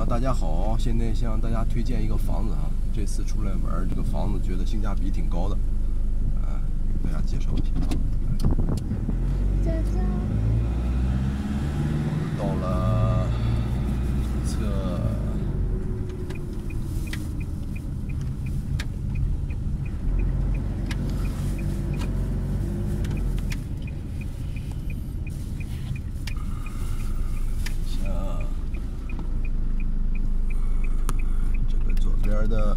大家好，现在向大家推荐一个房子啊。这次出来玩，这个房子觉得性价比挺高的，给大家介绍一下。到了侧边的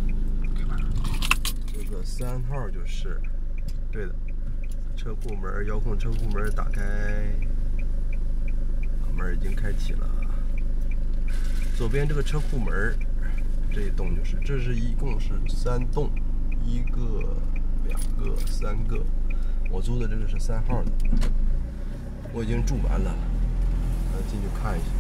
这个3号就是对的，车库门遥控车库门打开，门已经开启了。左边这个车库门这一栋就是，这是一共是3栋，1个、2个、3个。我租的这个是3号的，我已经住完了，进去看一下。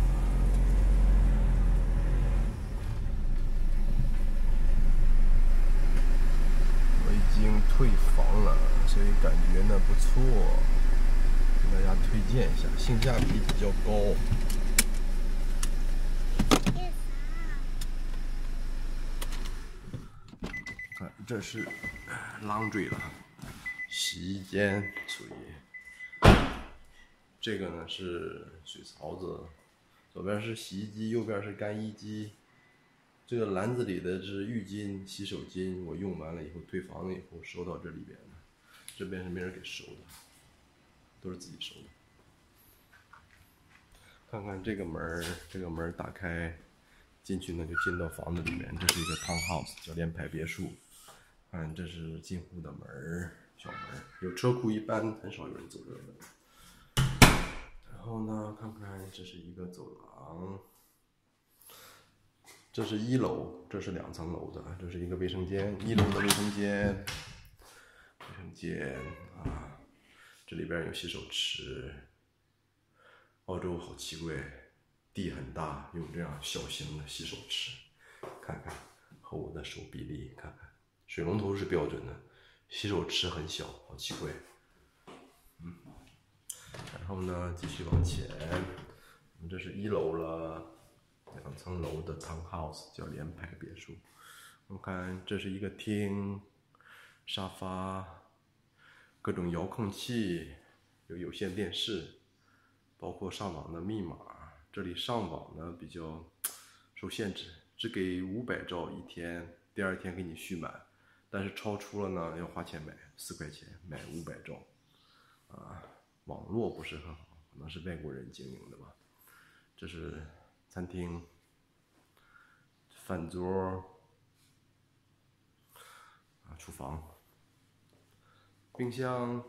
已经退房了，所以感觉呢不错，给大家推荐一下，性价比比较高。看，这是 laundry 了，洗衣间，属于这个呢是水槽子，左边是洗衣机，右边是干衣机。这个篮子里的是浴巾、洗手巾，我用完了以后退房了以后收到这里边的，这边是没人给收的，都是自己收的。看看这个门，这个门打开进去呢就进到房子里面，这是一个 townhouse 叫联排别墅。看，这是进户的门，小门，有车库一般很少有人走这个门。然后呢，看看这是一个走廊。这是1楼，这是2层楼的，这是一个卫生间，1楼的卫生间，这里边有洗手池。澳洲好奇怪，地很大，有这样小型的洗手池，看看和我的手比例，看看水龙头是标准的，洗手池很小，好奇怪。然后呢，继续往前，这是1楼了。2层楼的 townhouse 叫联排别墅。我们看，这是一个厅，沙发，各种遥控器，有有线电视，包括上网的密码。这里上网呢比较受限制，只给500兆一天，第2天给你续满，但是超出了呢要花钱买4块钱买500兆。网络不是很好，可能是外国人经营的吧。这是餐厅、饭桌、厨房、冰箱。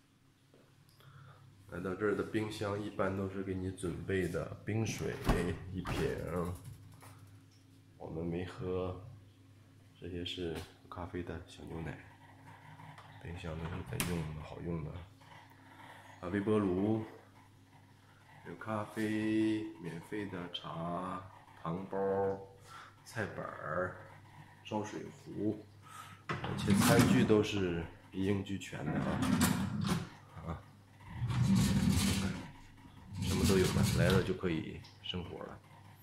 来到这儿的冰箱一般都是给你准备的冰水1瓶，我们没喝。这些是咖啡的小牛奶，冰箱都是很用的，好用的。微波炉。有咖啡，免费的茶、糖包、菜板、烧水壶，而且餐具都是一应俱全的什么都有的，来了就可以生活了。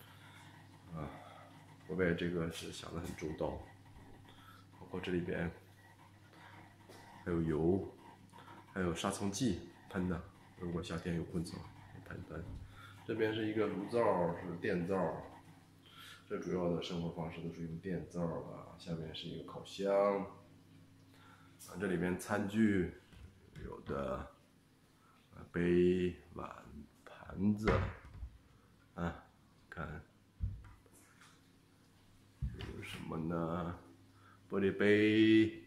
国外这个是想得很周到，包括这里边还有油，还有杀虫剂喷的，如果夏天有昆虫。这边是一个炉灶，是电灶，这主要的生活方式都是用电灶啊。下面是一个烤箱，这里边餐具有的杯、碗、盘子，看有什么呢？玻璃杯，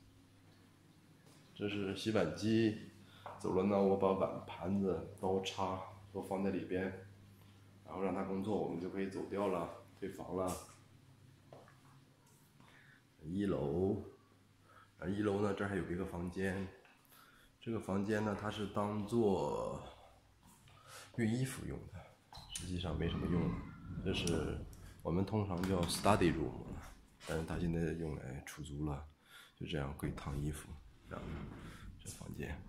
这是洗碗机。走了呢，我把碗、盘子、刀叉都放在里边，然后让它工作，我们就可以走掉了，退房了。1楼，1楼呢，这儿还有一个房间，这个房间呢，它是当做熨衣服用的，实际上没什么用。这是我们通常叫 study room， 但是它现在用来出租了，就这样可以烫衣服。这房间。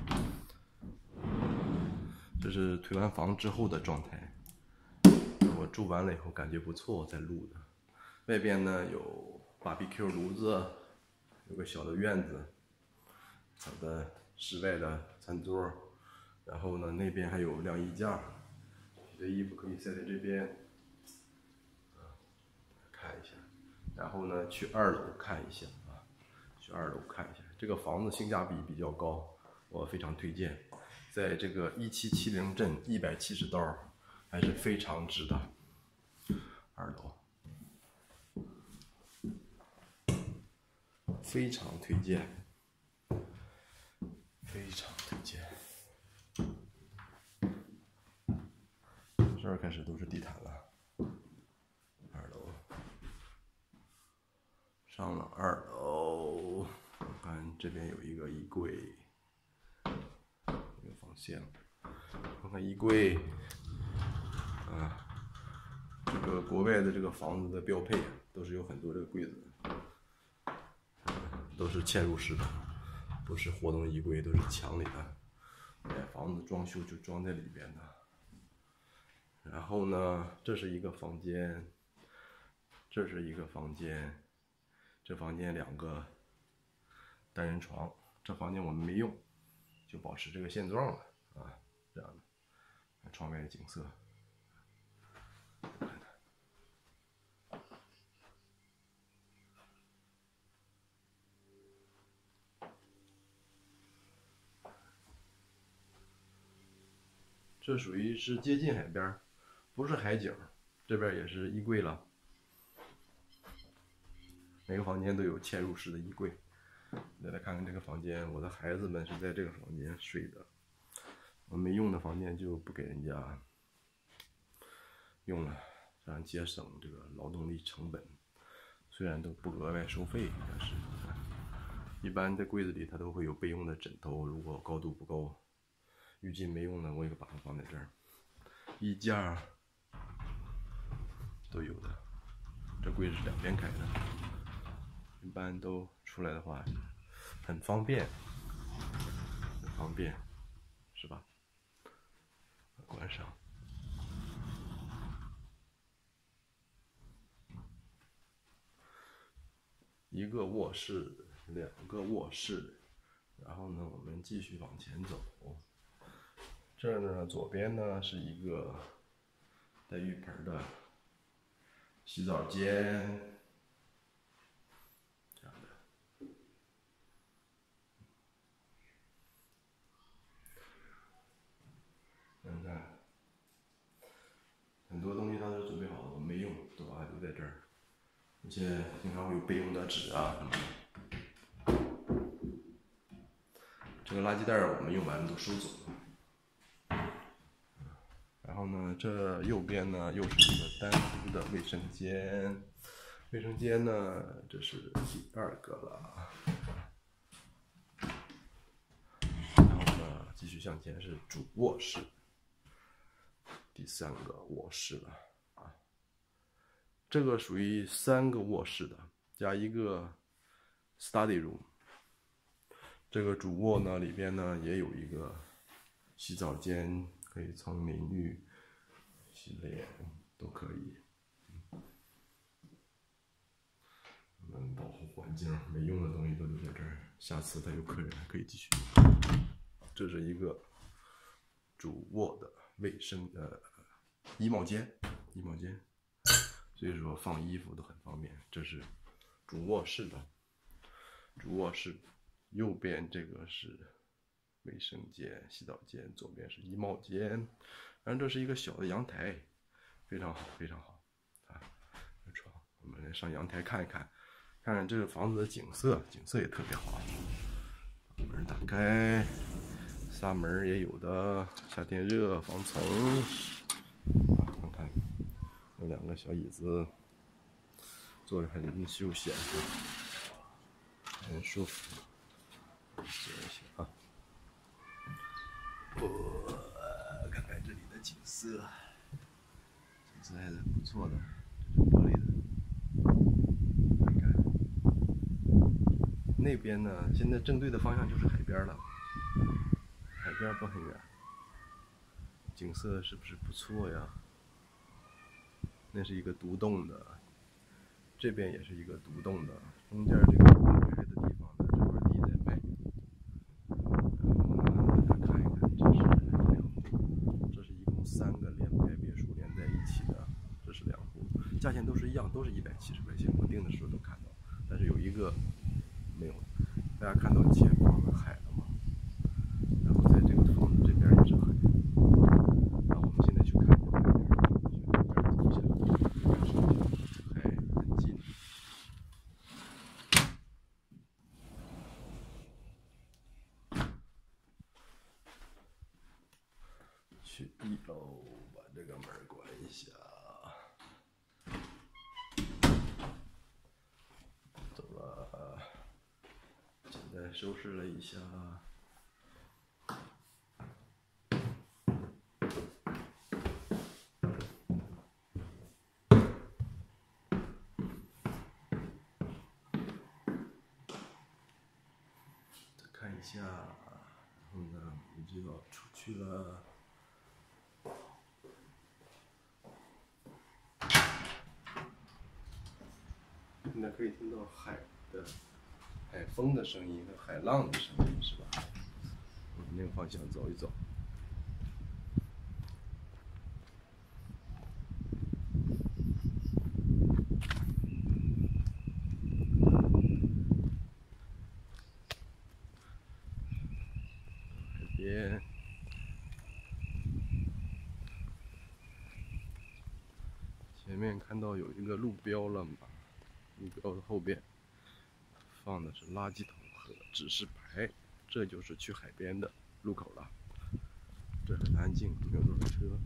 这是退完房之后的状态。我住完了以后感觉不错再录的。外边呢有 BBQ 炉子，有个小的院子，小的室外的餐桌，然后呢那边还有晾衣架，你的衣服可以晒在这边，看一下。然后呢去2楼看一下啊，去2楼看一下。这个房子性价比比较高，我非常推荐。在这个1770镇170刀，还是非常值的。2楼，非常推荐，非常推荐。这儿开始都是地毯了。2楼，上了2楼，我看这边有一个衣柜，一个防线，看看衣柜。啊，这个国外的这个房子的标配都是有很多这个柜子的，都是嵌入式的，不是活动衣柜，都是墙里的。买房子装修就装在里边的。然后呢，这是一个房间，这是一个房间，这房间2个单人床，这房间我们没用，就保持这个现状了啊，这样的。窗外的景色。这属于是接近海边，不是海景。这边也是衣柜了，每个房间都有嵌入式的衣柜。再来看看这个房间，我的孩子们是在这个房间睡的，我没用的房间就不给人家用了，这样节省这个劳动力成本。虽然都不额外收费，但是一般在柜子里它都会有备用的枕头，如果高度不够，浴巾没用的，我也把它放在这儿。衣架都有的，这柜子是2边开的，一般都出来的话很方便，很方便，是吧？关上。1个卧室，2个卧室，然后呢，我们继续往前走。这儿呢，左边呢是一个带浴盆的洗澡间，这样的。看看，很多东西它都准备好了，我没用，都把它留在这儿。而且经常会有备用的纸啊什么的。这个垃圾袋我们用完了都收走了。然后呢，这右边呢又是一个单独的卫生间。卫生间呢，这是第2个了。然后呢，继续向前是主卧室，第3个卧室了啊。这个属于3个卧室的，加一个 study room。这个主卧呢里边呢也有一个洗澡间，可以冲淋浴、洗脸都可以。我们保护环境，没用的东西都留在这儿，下次再有客人可以继续用。这是一个主卧的卫生衣帽间，所以说放衣服都很方便。这是主卧室的，主卧室右边这个是卫生间、洗澡间，左边是衣帽间，然后这是一个小的阳台，非常好，非常好啊！床，我们来上阳台看一看，看看这个房子的景色，景色也特别好。把门打开，纱门也有的，夏天热，防尘。看看有2个小椅子，坐着很休闲，很舒服。坐一下啊。看看这里的景色，景色还是不错的，这是玻璃的。看看那边呢，现在正对的方向就是海边了，海边不很远，景色是不是不错呀？ 那是一个独栋的，这边也是一个独栋的，中间这个花开的地方呢，这块地在卖。然后呢，大家看一看，这是2户，这是一共3个联排别墅连在一起的，这是2户，价钱都是一样，都是170块钱，我订的时候都看到，但是有一个没有。大家看到前方的海了吗？然后在这个房子这边也是海。然后我们现在去看这边，去那边走一下，海很近。去1楼，把这个门关一下。走了，简单收拾了一下。看一下，然后呢，我们就要出去了。现在可以听到海风的声音和海浪的声音，是吧？往那个方向走一走。海边。前面看到有一个路标了吗？路标的后边放的是垃圾桶和指示牌，这就是去海边的路口了。这很安静，没有多少车。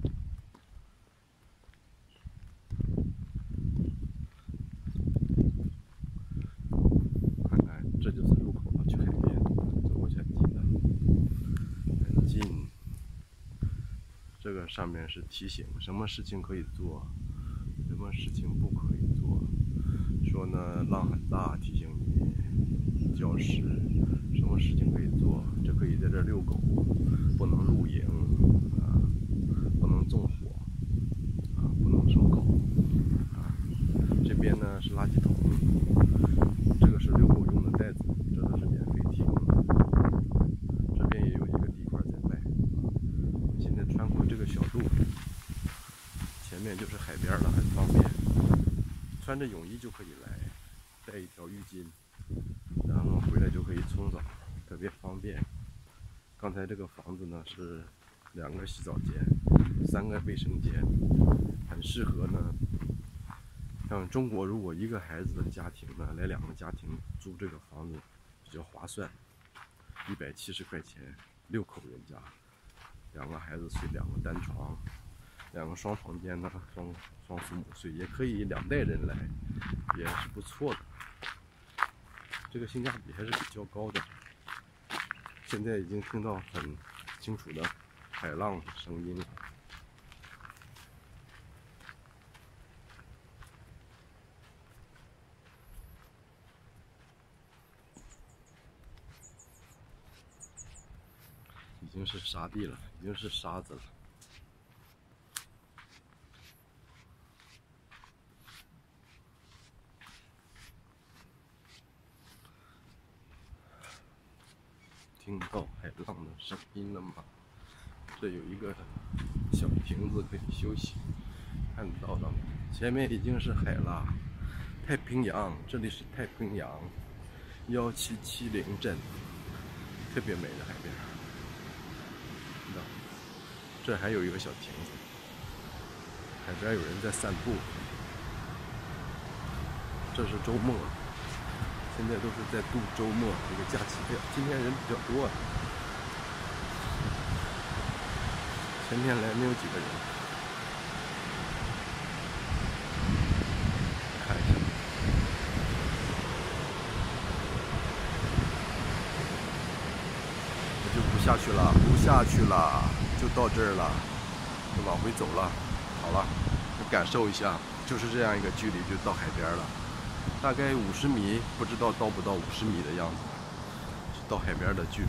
看看，这就是入口了，去海边，走过去很近的，很近。这个上面是提醒什么事情可以做，什么事情不可以做。说呢，浪很大，提醒你礁石，什么事情可以做？这可以在这遛狗，不能露营啊，不能纵火啊，不能收狗啊。这边呢是垃圾桶，这个是遛狗用的袋子，这都是免费提供的。这边也有一个地块在卖。现在穿过这个小路，前面就是海边了，很方便。穿着泳衣就可以来，带一条浴巾，然后回来就可以冲澡，特别方便。刚才这个房子呢是2个洗澡间，3个卫生间，很适合呢。像中国如果1个孩子的家庭呢，来2个家庭租这个房子比较划算，170块钱，6口人家，2个孩子睡2个单床。2个双房间呢，双父母睡，也可以2代人来，也是不错的。这个性价比还是比较高的。现在已经听到很清楚的海浪声音了。已经是沙地了，已经是沙子了。听到海浪的声音了吗？这有一个小亭子可以休息，看到了吗？前面已经是海了，太平洋，这里是太平洋1770镇，特别美的海边。这还有一个小亭子，海边有人在散步。这是周末。现在都是在度周末这个假期，今天人比较多啊。前天来没有几个人。看一下，我就不下去了，不下去了，就到这儿了，就往回走了。好了，就感受一下，就是这样一个距离就到海边了。大概50米，不知道到不到50米的样子，是到海边的距离。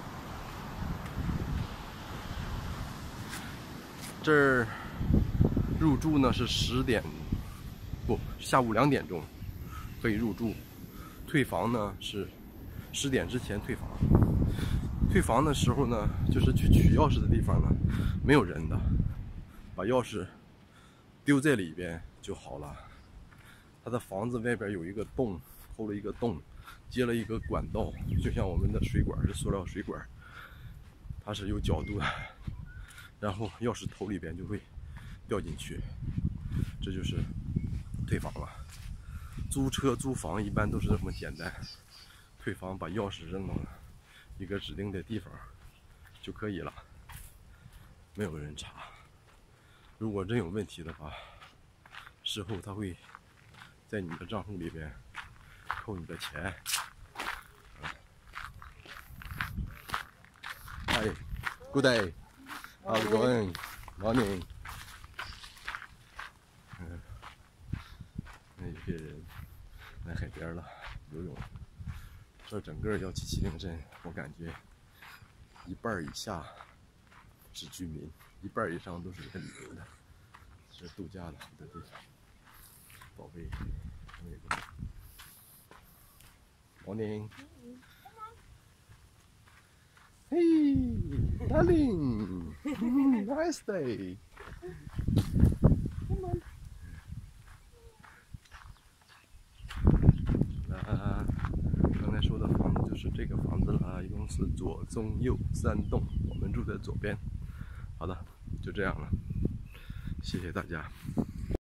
这儿入住呢是10点，不，下午2点钟可以入住。退房呢是10点之前退房。退房的时候呢，就是去取钥匙的地方呢，没有人的，把钥匙丢在里边就好了。他的房子外边有一个洞，抠了一个洞，接了一个管道，就像我们的水管是塑料水管，它是有角度的，然后钥匙头里边就会掉进去，这就是退房了。租车租房一般都是这么简单，退房把钥匙扔到一个指定的地方就可以了，没有人查。如果真有问题的话，事后他会在你的账户里边扣你的钱。Hi, good day. How's it going? Morning. 那有些人来海边了游泳。这整个要770镇，我感觉一半以下是居民，一半以上都是来旅游的，是度假的好的地方。宝贝，Morning. Hey, darling. Nice day. Come on. 刚才说的房子就是这个房子了，一共是左中右3栋，我们住在左边。好的，就这样了，谢谢大家。